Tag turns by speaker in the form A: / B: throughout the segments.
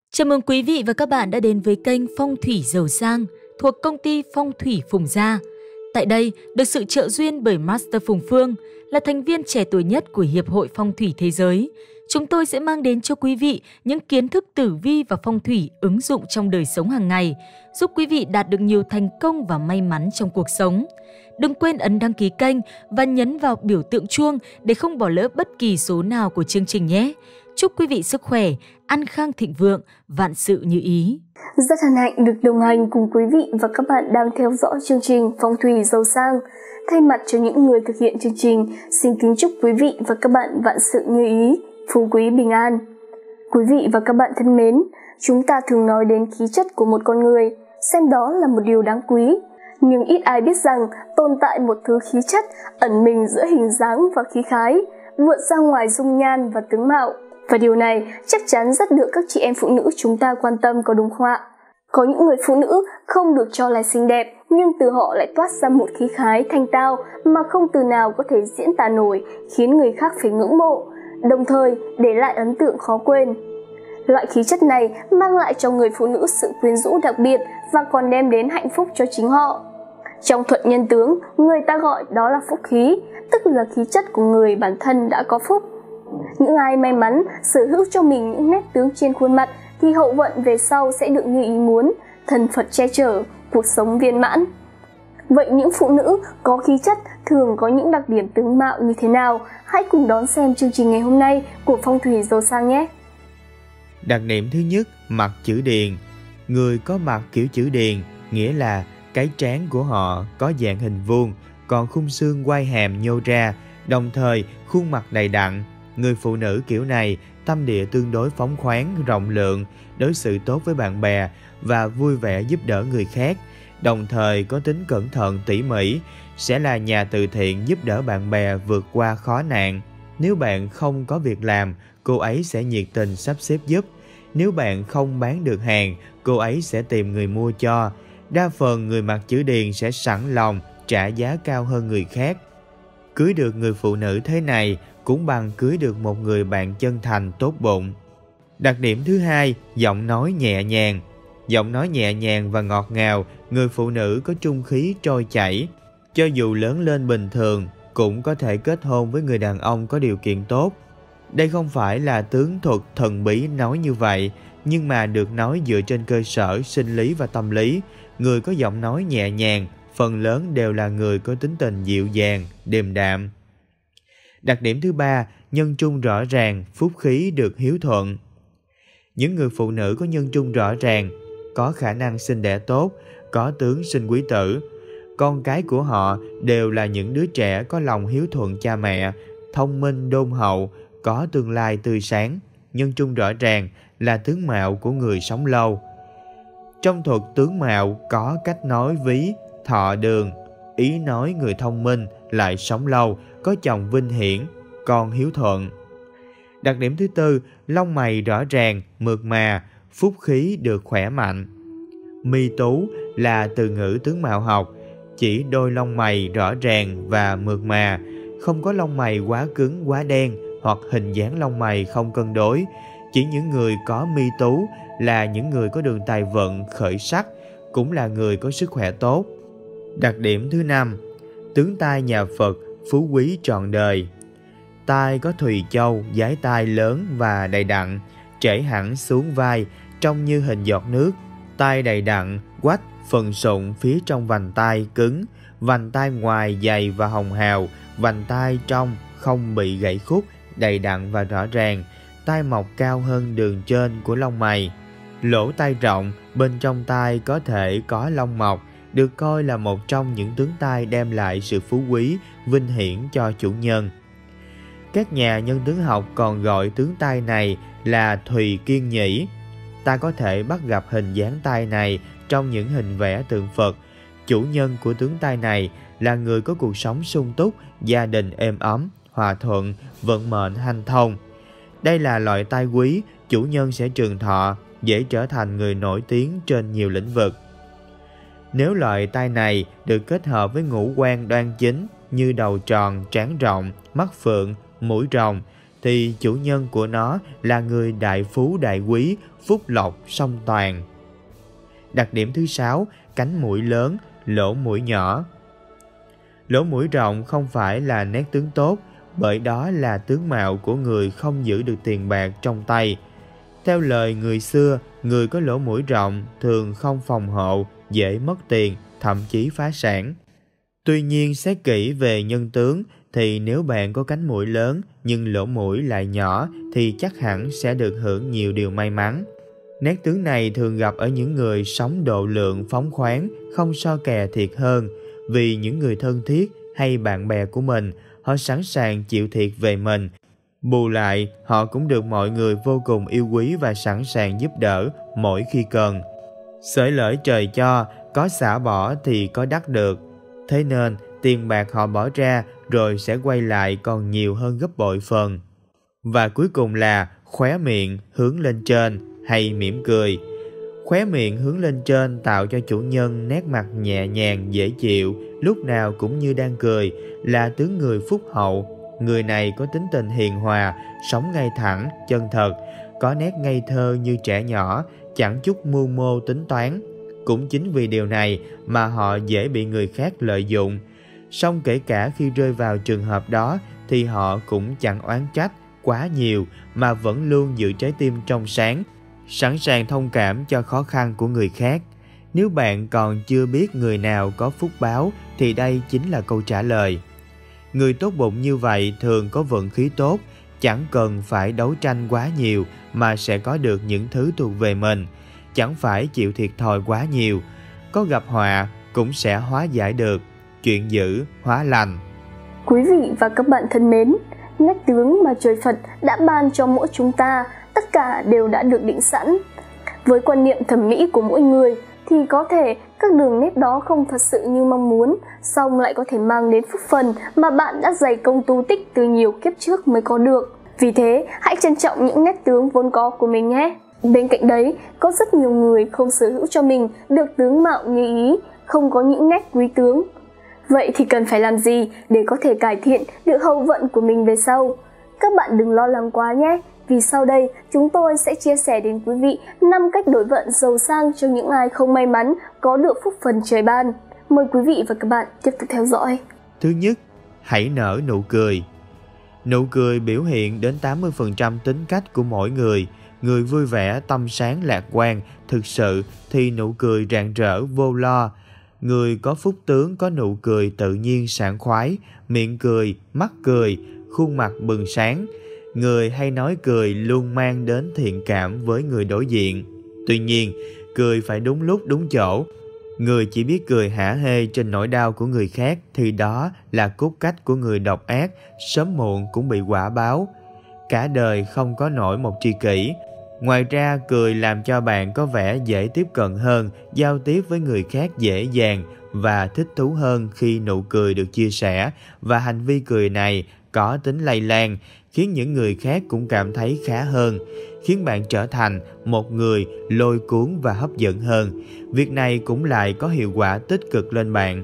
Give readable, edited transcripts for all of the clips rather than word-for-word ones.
A: Chào mừng quý vị và các bạn đã đến với kênh Phong thủy Giàu Sang thuộc công ty Phong thủy Phùng Gia. Tại đây, được sự trợ duyên bởi Master Phùng Phương là thành viên trẻ tuổi nhất của Hiệp hội Phong thủy Thế giới. Chúng tôi sẽ mang đến cho quý vị những kiến thức tử vi và phong thủy ứng dụng trong đời sống hàng ngày, giúp quý vị đạt được nhiều thành công và may mắn trong cuộc sống. Đừng quên ấn đăng ký kênh và nhấn vào biểu tượng chuông để không bỏ lỡ bất kỳ số nào của chương trình nhé. Chúc quý vị sức khỏe, an khang thịnh vượng, vạn sự như ý.
B: Rất hân hạnh được đồng hành cùng quý vị và các bạn đang theo dõi chương trình Phong thủy Giàu Sang. Thay mặt cho những người thực hiện chương trình, xin kính chúc quý vị và các bạn vạn sự như ý, phú quý bình an. Quý vị và các bạn thân mến, chúng ta thường nói đến khí chất của một con người, xem đó là một điều đáng quý. Nhưng ít ai biết rằng tồn tại một thứ khí chất ẩn mình giữa hình dáng và khí khái, vượt ra ngoài dung nhan và tướng mạo. Và điều này chắc chắn rất được các chị em phụ nữ chúng ta quan tâm, có đúng không ạ? Có những người phụ nữ không được cho là xinh đẹp, nhưng từ họ lại toát ra một khí khái thanh tao mà không từ nào có thể diễn tả nổi, khiến người khác phải ngưỡng mộ, đồng thời để lại ấn tượng khó quên. Loại khí chất này mang lại cho người phụ nữ sự quyến rũ đặc biệt và còn đem đến hạnh phúc cho chính họ. Trong thuật nhân tướng, người ta gọi đó là phúc khí, tức là khí chất của người bản thân đã có phúc. Những ai may mắn sở hữu cho mình những nét tướng trên khuôn mặt thì hậu vận về sau sẽ được như ý muốn, thần Phật che chở, cuộc sống viên mãn. Vậy những phụ nữ có khí chất thường có những đặc điểm tướng mạo như thế nào? Hãy cùng đón xem chương trình ngày hôm nay của Phong thủy Giàu Sang nhé!
C: Đặc điểm thứ nhất, mặt chữ điền. Người có mặt kiểu chữ điền nghĩa là cái trán của họ có dạng hình vuông, còn khung xương quai hàm nhô ra, đồng thời khuôn mặt đầy đặn. Người phụ nữ kiểu này tâm địa tương đối phóng khoáng, rộng lượng, đối xử tốt với bạn bè và vui vẻ giúp đỡ người khác, đồng thời có tính cẩn thận tỉ mỉ, sẽ là nhà từ thiện giúp đỡ bạn bè vượt qua khó nạn. Nếu bạn không có việc làm, cô ấy sẽ nhiệt tình sắp xếp giúp. Nếu bạn không bán được hàng, cô ấy sẽ tìm người mua cho. Đa phần người mặc chữ điền sẽ sẵn lòng trả giá cao hơn người khác. Cưới được người phụ nữ thế này cũng bằng cưới được một người bạn chân thành tốt bụng. Đặc điểm thứ hai, giọng nói nhẹ nhàng. Giọng nói nhẹ nhàng và ngọt ngào, người phụ nữ có trung khí trôi chảy. Cho dù lớn lên bình thường, cũng có thể kết hôn với người đàn ông có điều kiện tốt. Đây không phải là tướng thuật thần bí nói như vậy, nhưng mà được nói dựa trên cơ sở sinh lý và tâm lý. Người có giọng nói nhẹ nhàng, phần lớn đều là người có tính tình dịu dàng, điềm đạm. Đặc điểm thứ ba, nhân trung rõ ràng, phúc khí được hiếu thuận. Những người phụ nữ có nhân trung rõ ràng, có khả năng sinh đẻ tốt, có tướng sinh quý tử. Con cái của họ đều là những đứa trẻ có lòng hiếu thuận cha mẹ, thông minh đôn hậu, có tương lai tươi sáng. Nhân trung rõ ràng là tướng mạo của người sống lâu. Trong thuật tướng mạo có cách nói ví, thọ đường, ý nói người thông minh lại sống lâu, có chồng vinh hiển, con hiếu thuận. Đặc điểm thứ tư, lông mày rõ ràng, mượt mà, phúc khí được khỏe mạnh. Mi tú là từ ngữ tướng mạo học, chỉ đôi lông mày rõ ràng và mượt mà, không có lông mày quá cứng, quá đen hoặc hình dáng lông mày không cân đối. Chỉ những người có mi tú là những người có đường tài vận khởi sắc, cũng là người có sức khỏe tốt. Đặc điểm thứ năm, tướng tai nhà Phật, phú quý trọn đời. Tai có thùy châu, dái tai lớn và đầy đặn, trễ hẳn xuống vai, trông như hình giọt nước. Tai đầy đặn, quách, phần sụn phía trong vành tai cứng, vành tai ngoài dày và hồng hào, vành tai trong không bị gãy khúc, đầy đặn và rõ ràng. Tai mọc cao hơn đường trên của lông mày. Lỗ tai rộng, bên trong tai có thể có lông mọc, được coi là một trong những tướng tai đem lại sự phú quý, vinh hiển cho chủ nhân. Các nhà nhân tướng học còn gọi tướng tai này là Thùy Kiên Nhĩ. Ta có thể bắt gặp hình dáng tai này trong những hình vẽ tượng Phật. Chủ nhân của tướng tai này là người có cuộc sống sung túc, gia đình êm ấm, hòa thuận, vận mệnh hanh thông. Đây là loại tai quý, chủ nhân sẽ trường thọ, dễ trở thành người nổi tiếng trên nhiều lĩnh vực. Nếu loại tai này được kết hợp với ngũ quan đoan chính như đầu tròn, trán rộng, mắt phượng, mũi rồng, thì chủ nhân của nó là người đại phú đại quý, phúc lộc song toàn. Đặc điểm thứ 6, cánh mũi lớn, lỗ mũi nhỏ. Lỗ mũi rộng không phải là nét tướng tốt, bởi đó là tướng mạo của người không giữ được tiền bạc trong tay. Theo lời người xưa, người có lỗ mũi rộng thường không phòng hộ, dễ mất tiền, thậm chí phá sản. Tuy nhiên, xét kỹ về nhân tướng thì nếu bạn có cánh mũi lớn nhưng lỗ mũi lại nhỏ thì chắc hẳn sẽ được hưởng nhiều điều may mắn. Nét tướng này thường gặp ở những người sống độ lượng phóng khoáng, không so kè thiệt hơn. Vì những người thân thiết hay bạn bè của mình, họ sẵn sàng chịu thiệt về mình. Bù lại, họ cũng được mọi người vô cùng yêu quý và sẵn sàng giúp đỡ mỗi khi cần. Xởi lởi trời cho, có xả bỏ thì có đắc được. Thế nên, tiền bạc họ bỏ ra rồi sẽ quay lại còn nhiều hơn gấp bội phần. Và cuối cùng là khóe miệng hướng lên trên hay mỉm cười. Khóe miệng hướng lên trên tạo cho chủ nhân nét mặt nhẹ nhàng dễ chịu, lúc nào cũng như đang cười, là tướng người phúc hậu. Người này có tính tình hiền hòa, sống ngay thẳng, chân thật, có nét ngây thơ như trẻ nhỏ, chẳng chút mưu mô tính toán. Cũng chính vì điều này mà họ dễ bị người khác lợi dụng. Song kể cả khi rơi vào trường hợp đó thì họ cũng chẳng oán trách quá nhiều mà vẫn luôn giữ trái tim trong sáng, sẵn sàng thông cảm cho khó khăn của người khác. Nếu bạn còn chưa biết người nào có phúc báo thì đây chính là câu trả lời. Người tốt bụng như vậy thường có vận khí tốt, chẳng cần phải đấu tranh quá nhiều mà sẽ có được những thứ thuộc về mình, chẳng phải chịu thiệt thòi quá nhiều. Có gặp họa cũng sẽ hóa giải được, chuyện dữ hóa lành.
B: Quý vị và các bạn thân mến, nét tướng mà trời Phật đã ban cho mỗi chúng ta, tất cả đều đã được định sẵn. Với quan niệm thẩm mỹ của mỗi người thì có thể các đường nét đó không thật sự như mong muốn, song lại có thể mang đến phúc phần mà bạn đã dày công tu tích từ nhiều kiếp trước mới có được. Vì thế, hãy trân trọng những nét tướng vốn có của mình nhé. Bên cạnh đấy, có rất nhiều người không sở hữu cho mình được tướng mạo như ý, không có những nét quý tướng. Vậy thì cần phải làm gì để có thể cải thiện được hậu vận của mình về sau? Các bạn đừng lo lắng quá nhé, vì sau đây chúng tôi sẽ chia sẻ đến quý vị 5 cách đổi vận giàu sang cho những ai không may mắn có được phúc phần trời ban. Mời quý vị và các bạn tiếp tục theo dõi.
C: Thứ nhất, hãy nở nụ cười. Nụ cười biểu hiện đến 80% tính cách của mỗi người. Người vui vẻ, tâm sáng, lạc quan, thực sự thì nụ cười rạng rỡ, vô lo. Người có phúc tướng có nụ cười tự nhiên sảng khoái, miệng cười, mắt cười, khuôn mặt bừng sáng. Người hay nói cười luôn mang đến thiện cảm với người đối diện. Tuy nhiên, cười phải đúng lúc đúng chỗ. Người chỉ biết cười hả hê trên nỗi đau của người khác thì đó là cốt cách của người độc ác, sớm muộn cũng bị quả báo. Cả đời không có nổi một tri kỷ. Ngoài ra, cười làm cho bạn có vẻ dễ tiếp cận hơn, giao tiếp với người khác dễ dàng và thích thú hơn khi nụ cười được chia sẻ, và hành vi cười này có tính lây lan, khiến những người khác cũng cảm thấy khá hơn, khiến bạn trở thành một người lôi cuốn và hấp dẫn hơn. Việc này cũng lại có hiệu quả tích cực lên bạn.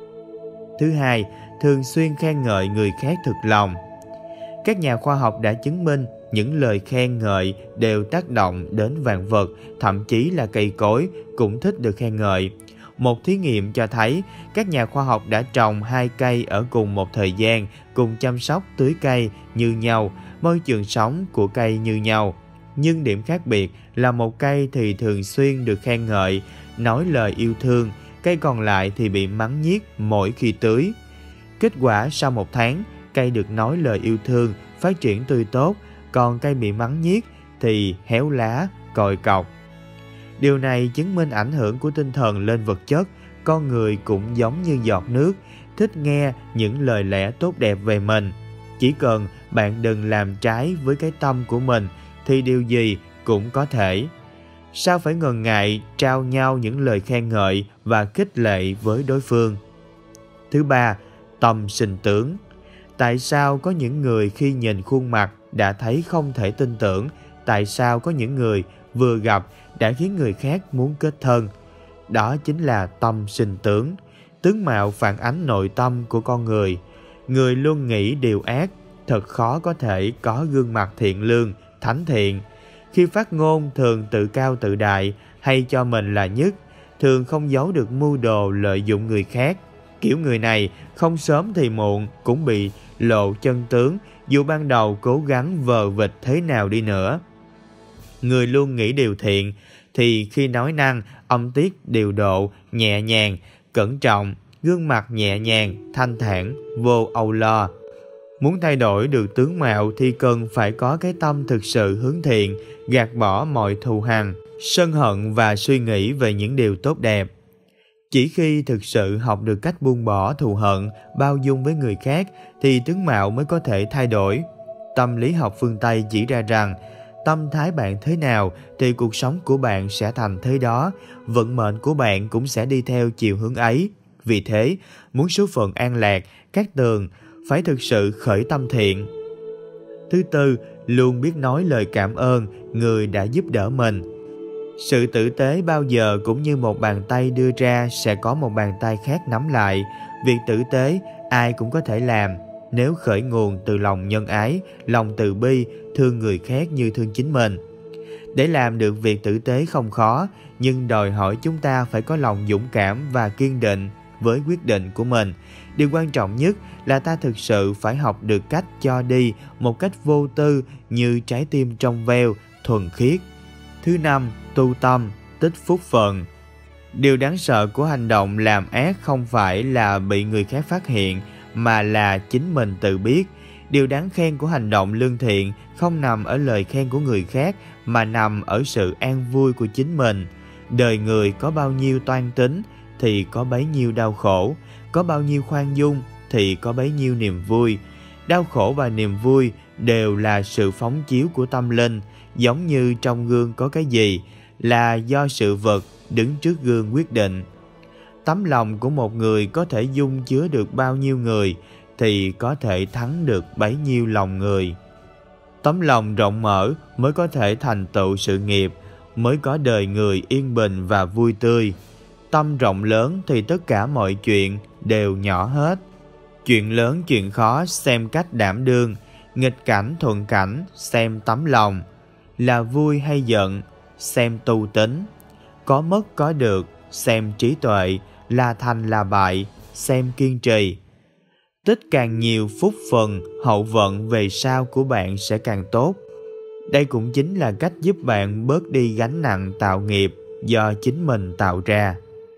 C: Thứ hai, thường xuyên khen ngợi người khác thực lòng. Các nhà khoa học đã chứng minh những lời khen ngợi đều tác động đến vạn vật, thậm chí là cây cối cũng thích được khen ngợi. Một thí nghiệm cho thấy các nhà khoa học đã trồng 2 cây ở cùng một thời gian, cùng chăm sóc tưới cây như nhau, môi trường sống của cây như nhau. Nhưng điểm khác biệt là một cây thì thường xuyên được khen ngợi, nói lời yêu thương, cây còn lại thì bị mắng nhiếc mỗi khi tưới. Kết quả sau 1 tháng, cây được nói lời yêu thương, phát triển tươi tốt, còn cây bị mắng nhiếc thì héo lá, còi cọc. Điều này chứng minh ảnh hưởng của tinh thần lên vật chất. Con người cũng giống như giọt nước, thích nghe những lời lẽ tốt đẹp về mình. Chỉ cần bạn đừng làm trái với cái tâm của mình thì điều gì cũng có thể. Sao phải ngần ngại trao nhau những lời khen ngợi và khích lệ với đối phương? Thứ ba, tâm sinh tướng. Tại sao có những người khi nhìn khuôn mặt đã thấy không thể tin tưởng? Tại sao có những người vừa gặp đã khiến người khác muốn kết thân? Đó chính là tâm sinh tướng. Tướng mạo phản ánh nội tâm của con người. Người luôn nghĩ điều ác thật khó có thể có gương mặt thiện lương, thánh thiện. Khi phát ngôn thường tự cao tự đại hay cho mình là nhất, thường không giấu được mưu đồ lợi dụng người khác. Kiểu người này không sớm thì muộn cũng bị lộ chân tướng, dù ban đầu cố gắng vờ vịt thế nào đi nữa. Người luôn nghĩ điều thiện thì khi nói năng, âm tiết điều độ, nhẹ nhàng, cẩn trọng, gương mặt nhẹ nhàng, thanh thản, vô âu lo. Muốn thay đổi được tướng mạo thì cần phải có cái tâm thực sự hướng thiện, gạt bỏ mọi thù hằn, sân hận và suy nghĩ về những điều tốt đẹp. Chỉ khi thực sự học được cách buông bỏ thù hận, bao dung với người khác thì tướng mạo mới có thể thay đổi. Tâm lý học phương Tây chỉ ra rằng tâm thái bạn thế nào thì cuộc sống của bạn sẽ thành thế đó, vận mệnh của bạn cũng sẽ đi theo chiều hướng ấy. Vì thế, muốn số phận an lạc, Cát Tường phải thực sự khởi tâm thiện. Thứ tư, luôn biết nói lời cảm ơn người đã giúp đỡ mình. Sự tử tế bao giờ cũng như một bàn tay đưa ra sẽ có một bàn tay khác nắm lại. Việc tử tế ai cũng có thể làm nếu khởi nguồn từ lòng nhân ái, lòng từ bi, thương người khác như thương chính mình. Để làm được việc tử tế không khó, nhưng đòi hỏi chúng ta phải có lòng dũng cảm và kiên định với quyết định của mình. Điều quan trọng nhất là ta thực sự phải học được cách cho đi một cách vô tư như trái tim trong veo, thuần khiết. Thứ năm, tu tâm, tích phúc phận. Điều đáng sợ của hành động làm ác không phải là bị người khác phát hiện, mà là chính mình tự biết. Điều đáng khen của hành động lương thiện không nằm ở lời khen của người khác, mà nằm ở sự an vui của chính mình. Đời người có bao nhiêu toan tính thì có bấy nhiêu đau khổ, có bao nhiêu khoan dung thì có bấy nhiêu niềm vui. Đau khổ và niềm vui đều là sự phóng chiếu của tâm linh, giống như trong gương có cái gì là do sự vật đứng trước gương quyết định. Tấm lòng của một người có thể dung chứa được bao nhiêu người thì có thể thắng được bấy nhiêu lòng người. Tấm lòng rộng mở mới có thể thành tựu sự nghiệp, mới có đời người yên bình và vui tươi. Tâm rộng lớn thì tất cả mọi chuyện đều nhỏ hết. Chuyện lớn chuyện khó xem cách đảm đương, nghịch cảnh thuận cảnh xem tấm lòng. Là vui hay giận xem tu tính, có mất có được xem trí tuệ, là thành là bại xem kiên trì. Tích càng nhiều phúc phần, hậu vận về sau của bạn sẽ càng tốt. Đây cũng chính là cách giúp bạn bớt đi gánh nặng tạo nghiệp do chính mình tạo ra.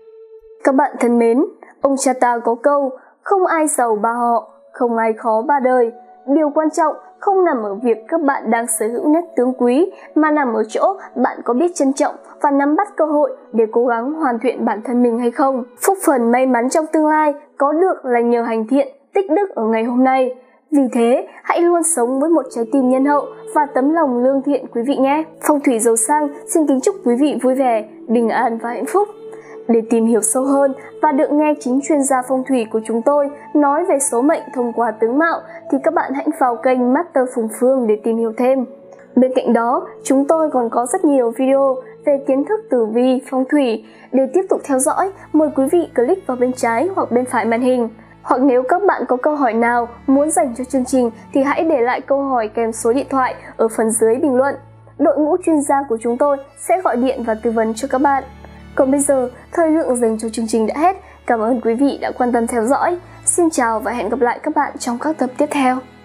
B: Các bạn thân mến, ông cha ta có câu, không ai giàu ba họ, không ai khó ba đời. Điều quan trọng không nằm ở việc các bạn đang sở hữu nét tướng quý, mà nằm ở chỗ bạn có biết trân trọng và nắm bắt cơ hội để cố gắng hoàn thiện bản thân mình hay không. Phúc phần may mắn trong tương lai có được là nhờ hành thiện, tích đức ở ngày hôm nay. Vì thế, hãy luôn sống với một trái tim nhân hậu và tấm lòng lương thiện quý vị nhé. Phong thủy giàu sang xin kính chúc quý vị vui vẻ, bình an và hạnh phúc. Để tìm hiểu sâu hơn và được nghe chính chuyên gia phong thủy của chúng tôi nói về số mệnh thông qua tướng mạo thì các bạn hãy vào kênh Master Phùng Phương để tìm hiểu thêm. Bên cạnh đó, chúng tôi còn có rất nhiều video về kiến thức tử vi, phong thủy. Để tiếp tục theo dõi, mời quý vị click vào bên trái hoặc bên phải màn hình. Hoặc nếu các bạn có câu hỏi nào muốn dành cho chương trình thì hãy để lại câu hỏi kèm số điện thoại ở phần dưới bình luận. Đội ngũ chuyên gia của chúng tôi sẽ gọi điện và tư vấn cho các bạn. Còn bây giờ, thời lượng dành cho chương trình đã hết. Cảm ơn quý vị đã quan tâm theo dõi. Xin chào và hẹn gặp lại các bạn trong các tập tiếp theo.